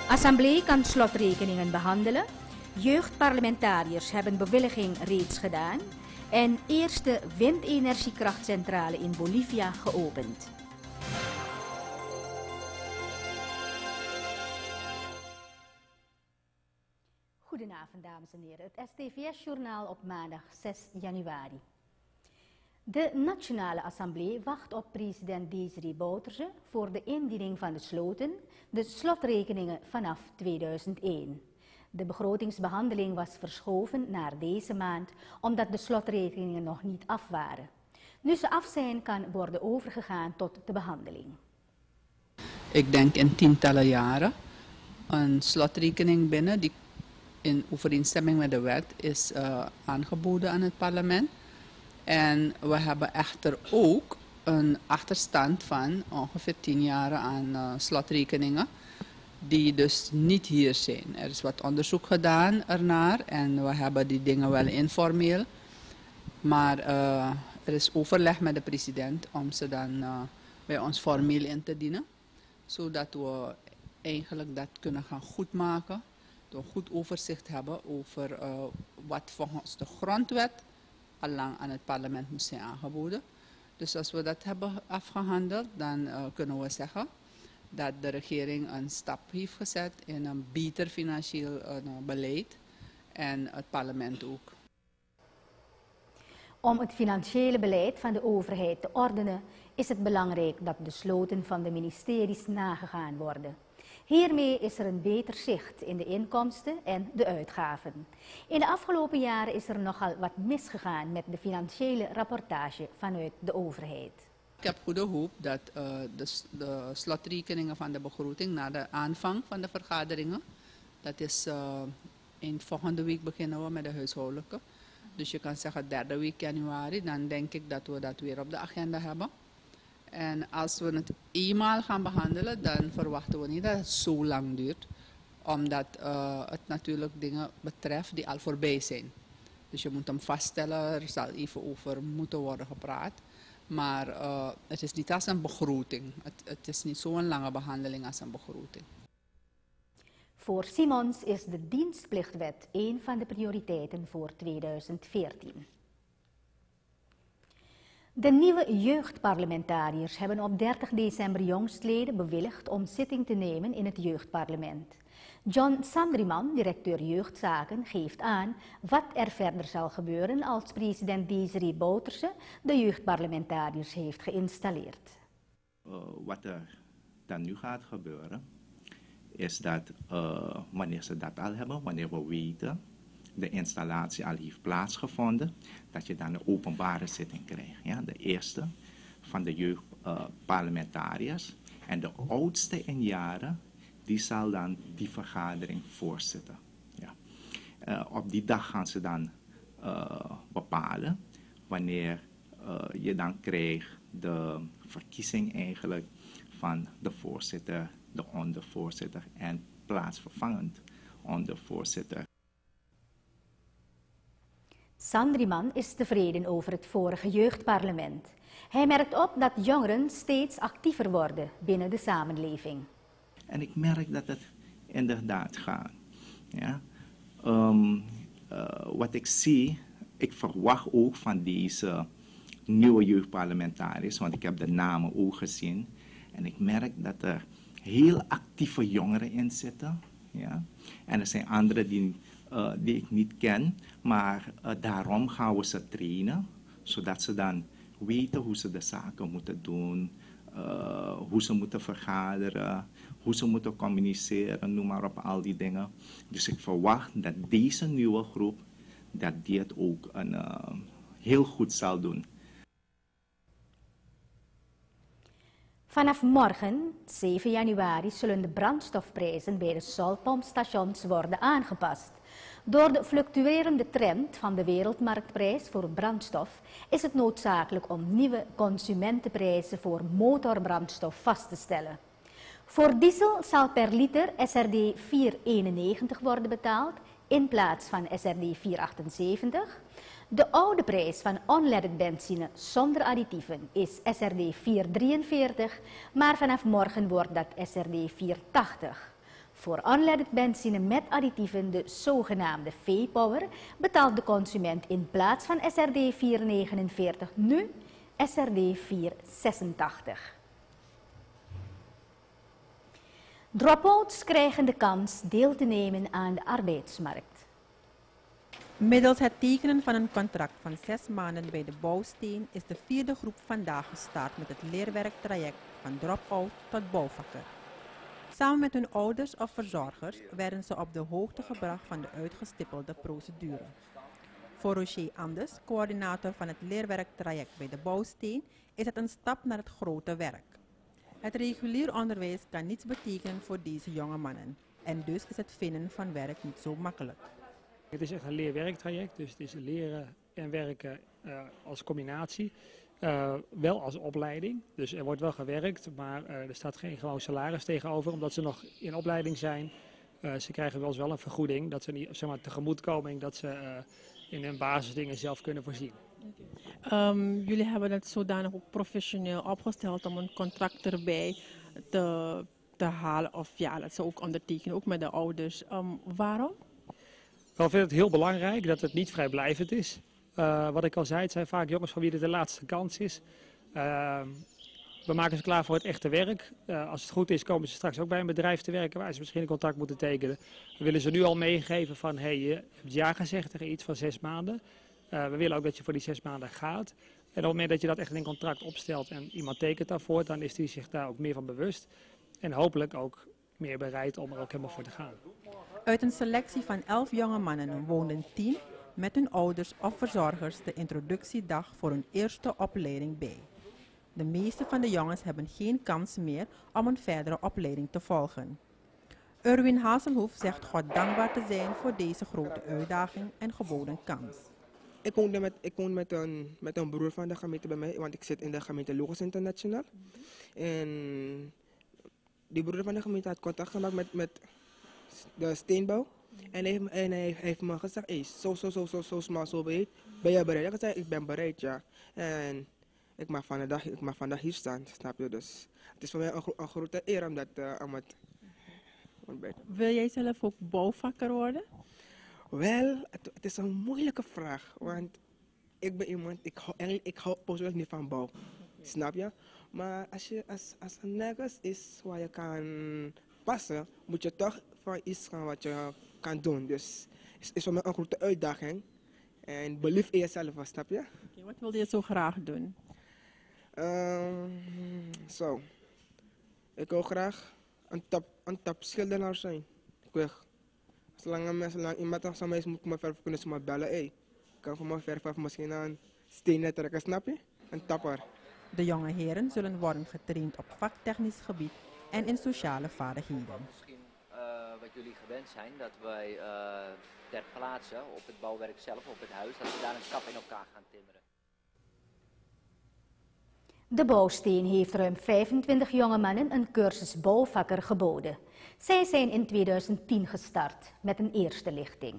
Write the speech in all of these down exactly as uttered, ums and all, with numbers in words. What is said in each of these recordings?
Assemblee kan slotrekeningen behandelen. Jeugdparlementariërs hebben bewilliging reeds gedaan. En eerste windenergiekrachtcentrale in Bolivia geopend. Goedenavond, dames en heren. Het S T V S-journaal op maandag zes januari. De Nationale Assemblée wacht op president Desiree Bouterse voor de indiening van de sloten, de slotrekeningen vanaf tweeduizend één. De begrotingsbehandeling was verschoven naar deze maand, omdat de slotrekeningen nog niet af waren. Nu ze af zijn, kan worden overgegaan tot de behandeling. Ik denk in tientallen jaren een slotrekening binnen die in overeenstemming met de wet is uh, aangeboden aan het parlement. En we hebben echter ook een achterstand van ongeveer tien jaar aan uh, slotrekeningen die dus niet hier zijn. Er is wat onderzoek gedaan ernaar en we hebben die dingen wel informeel. Maar uh, er is overleg met de president om ze dan uh, bij ons formeel in te dienen. Zodat we eigenlijk dat kunnen gaan goedmaken. Dat we een goed overzicht hebben over uh, wat volgens de grondwet allang aan het parlement moest zijn aangeboden. Dus als we dat hebben afgehandeld, dan uh, kunnen we zeggen dat de regering een stap heeft gezet in een beter financieel uh, beleid en het parlement ook. Om het financiële beleid van de overheid te ordenen, is het belangrijk dat de sloten van de ministeries nagegaan worden. Hiermee is er een beter zicht in de inkomsten en de uitgaven. In de afgelopen jaren is er nogal wat misgegaan met de financiële rapportage vanuit de overheid. Ik heb goede hoop dat uh, de, de slotrekeningen van de begroting na de aanvang van de vergaderingen, dat is uh, in volgende week beginnen we met de huishoudelijke. Dus je kan zeggen derde week januari, dan denk ik dat we dat weer op de agenda hebben. En als we het eenmaal gaan behandelen, dan verwachten we niet dat het zo lang duurt. Omdat uh, het natuurlijk dingen betreft die al voorbij zijn. Dus je moet hem vaststellen, er zal even over moeten worden gepraat. Maar uh, het is niet als een begroting. Het, het is niet zo'n lange behandeling als een begroting. Voor Simons is de dienstplichtwet een van de prioriteiten voor tweeduizend veertien. De nieuwe jeugdparlementariërs hebben op dertig december jongstleden bewilligd om zitting te nemen in het jeugdparlement. John Sandriman, directeur jeugdzaken, geeft aan wat er verder zal gebeuren als president Desiree Bouterse de jeugdparlementariërs heeft geïnstalleerd. Uh, wat er dan nu gaat gebeuren, is dat uh, wanneer ze dat al hebben, wanneer we weten de installatie al heeft plaatsgevonden, dat je dan een openbare zitting krijgt. Ja? De eerste van de jeugdparlementariërs uh, en de oudste in jaren, die zal dan die vergadering voorzitten. Ja. Uh, op die dag gaan ze dan uh, bepalen wanneer uh, je dan krijgt de verkiezing eigenlijk van de voorzitter, de ondervoorzitter en plaatsvervangend ondervoorzitter. Sandriman is tevreden over het vorige jeugdparlement. Hij merkt op dat jongeren steeds actiever worden binnen de samenleving. En ik merk dat het inderdaad gaat. Ja? Um, uh, wat ik zie, ik verwacht ook van deze nieuwe jeugdparlementariërs, want ik heb de namen ook gezien. En ik merk dat er heel actieve jongeren in zitten. Ja? En er zijn anderen die, uh, die ik niet ken, maar uh, daarom gaan we ze trainen, zodat ze dan weten hoe ze de zaken moeten doen, uh, hoe ze moeten vergaderen, hoe ze moeten communiceren, noem maar op, al die dingen. Dus ik verwacht dat deze nieuwe groep, dat die het ook een, uh, heel goed zal doen. Vanaf morgen, zeven januari, zullen de brandstofprijzen bij de solpompstations worden aangepast. Door de fluctuerende trend van de wereldmarktprijs voor brandstof is het noodzakelijk om nieuwe consumentenprijzen voor motorbrandstof vast te stellen. Voor diesel zal per liter S R D vier eenennegentig worden betaald in plaats van S R D vier achtenzeventig. De oude prijs van unleaded benzine zonder additieven is S R D vier drieënveertig, maar vanaf morgen wordt dat S R D vier tachtig. Voor unleaded benzine met additieven, de zogenaamde V-Power, betaalt de consument in plaats van S R D vier negenenveertig nu S R D vier zesentachtig. Drop-outs krijgen de kans deel te nemen aan de arbeidsmarkt. Middels het tekenen van een contract van zes maanden bij de bouwsteen is de vierde groep vandaag gestart met het leerwerktraject van drop-out tot bouwvakker. Samen met hun ouders of verzorgers werden ze op de hoogte gebracht van de uitgestippelde procedure. Voor Roger Anders, coördinator van het leerwerktraject bij de bouwsteen, is het een stap naar het grote werk. Het regulier onderwijs kan niets betekenen voor deze jonge mannen en dus is het vinden van werk niet zo makkelijk. Het is echt een leerwerktraject, dus het is leren en werken uh, als combinatie. Uh, wel als opleiding, dus er wordt wel gewerkt, maar uh, er staat geen gewoon salaris tegenover, omdat ze nog in opleiding zijn. Uh, ze krijgen wel eens wel een vergoeding, dat ze niet, zeg maar, tegemoetkoming, dat ze uh, in hun basisdingen zelf kunnen voorzien. Um, jullie hebben het zodanig ook professioneel opgesteld om een contract erbij te, te halen, of ja, dat ze ook ondertekenen, ook met de ouders. Um, waarom? Wel vind ik het heel belangrijk dat het niet vrijblijvend is. Uh, wat ik al zei, het zijn vaak jongens van wie dit de laatste kans is. Uh, we maken ze klaar voor het echte werk. Uh, als het goed is, komen ze straks ook bij een bedrijf te werken waar ze misschien een contract moeten tekenen. We willen ze nu al meegeven van, hey, je hebt ja gezegd tegen iets van zes maanden. Uh, we willen ook dat je voor die zes maanden gaat. En op het moment dat je dat echt in een contract opstelt en iemand tekent daarvoor, dan is die zich daar ook meer van bewust. En hopelijk ook meer bereid om er ook helemaal voor te gaan. Uit een selectie van elf jonge mannen woonden tien met hun ouders of verzorgers de introductiedag voor hun eerste opleiding bij. De meeste van de jongens hebben geen kans meer om een verdere opleiding te volgen. Erwin Hazelhoef zegt God dankbaar te zijn voor deze grote uitdaging en geboden kans. Ik woonde met, ik woon met, een, met een broer van de gemeente bij mij, want ik zit in de gemeente Logos International. En die broer van de gemeente had contact gemaakt met, met de steenbouw. En hij, en hij, hij heeft me gezegd, hey, zo, zo, zo, zo, zo smal, zo bereid. Ben je bereid? Ik heb gezegd, ik ben bereid, ja. En ik mag vandaag, ik mag vandaag hier staan, snap je? Dus het is voor mij een, gro een grote eer om dat uh, om het, om het... Wil jij zelf ook bouwvakker worden? Wel, het, het is een moeilijke vraag, want ik ben iemand, ik hou, ik hou persoonlijk niet van bouw, snap je? Maar als, je, als, als er nergens is waar je kan passen, moet je toch van iets gaan wat je kan doen. Dus het is voor mij een grote uitdaging. En belief in jezelf, snap je? Okay, wat wil je zo graag doen? Um, zo. Ik wil graag een top, een top schildenaar zijn. Ik wil, zolang, zolang iemand aan mij is, moet ik me verven, kunnen ze me bellen. Hey, ik kan voor me verven of misschien een steen trekken, snap je? Een tapper. De jonge heren zullen worden getraind op vaktechnisch gebied en in sociale vaardigheden. Misschien uh, wat jullie gewend zijn, dat wij uh, ter plaatse op het bouwwerk zelf, op het huis, dat we daar een kap in elkaar gaan timmeren. De bouwsteen heeft ruim vijfentwintig jonge mannen een cursus bouwvakker geboden. Zij zijn in tweeduizend tien gestart met een eerste lichting.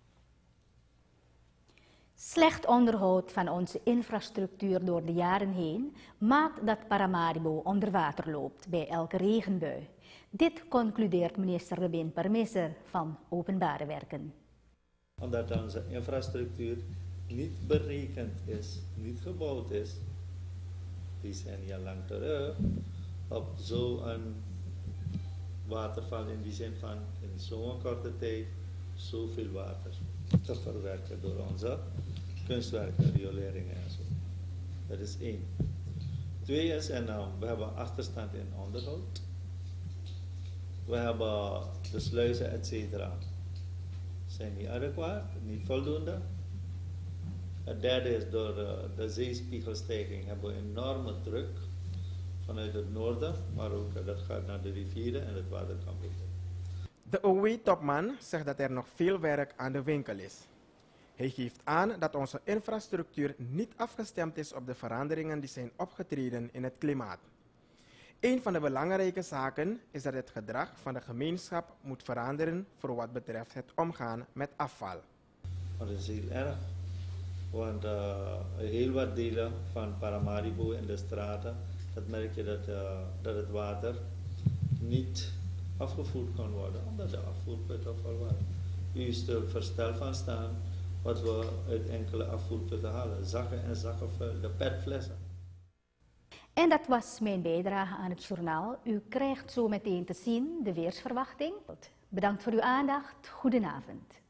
Slecht onderhoud van onze infrastructuur door de jaren heen maakt dat Paramaribo onder water loopt bij elke regenbui. Dit concludeert minister Robin Permisser van Openbare Werken. Omdat onze infrastructuur niet berekend is, niet gebouwd is, decennia lang terug, op zo'n waterval in die zin van in zo'n korte tijd zoveel water te verwerken door onze kunstwerken, rioleringen en zo. Dat is één. Twee is, en uh, we hebben achterstand in onderhoud. We hebben de sluizen, et cetera. Zijn niet adequaat, niet voldoende. Het derde is, door uh, de zeespiegelstijging hebben we enorme druk vanuit het noorden, maar ook uh, dat gaat naar de rivieren en het water kan blijven. De O W-topman zegt dat er nog veel werk aan de winkel is. Hij geeft aan dat onze infrastructuur niet afgestemd is op de veranderingen die zijn opgetreden in het klimaat. Een van de belangrijke zaken is dat het gedrag van de gemeenschap moet veranderen voor wat betreft het omgaan met afval. Maar dat is heel erg, want uh, heel wat delen van Paramaribo in de straten, dat merk je dat, uh, dat het water niet afgevoerd kan worden, omdat de afvoerputten vol waren. U is er verstel van staan wat we uit enkele afvoerputten halen. Zakken en zakken vuil, de petflessen. En dat was mijn bijdrage aan het journaal. U krijgt zo meteen te zien de weersverwachting. Bedankt voor uw aandacht. Goedenavond.